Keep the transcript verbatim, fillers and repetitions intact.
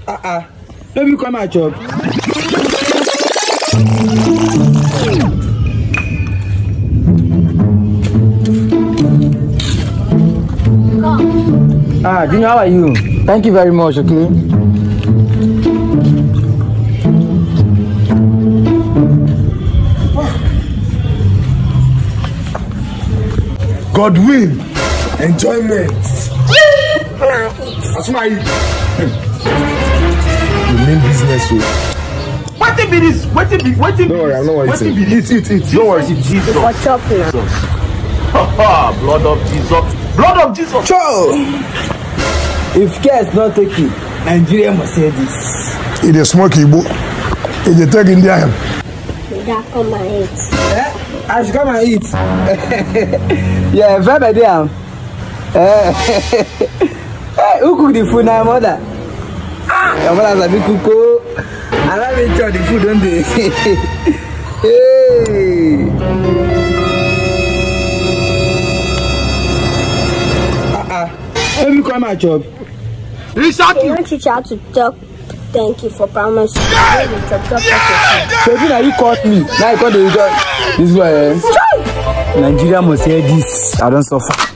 Ah ah. Let me come and chop. Ah, Junior, how are you? Thank you very much, okay? Godwin, enjoyment. That's my the main business. What it be this? What it be? What it be? Don't worry, I'm not worried. What it be? Eat, eat, eat. Don't worry. Jesus. For chopping. Blood of Jesus. Blood of Jesus. Cho! If care is not taken, Nigeria must say this. It is smoky, but it is taking there. That come and eat. Eh? I should come and eat. Yeah, very dear. Hey, who cook the food now, mother? Ah, your mother's a big cook. I love enjoy the food, don't they? Hey. Ah ah. Let me come and chop. You want teach how to talk? Thank you for promising. Yeah! So now you caught me. Now you caught the result. This way. Nigeria must hear this. I don't suffer.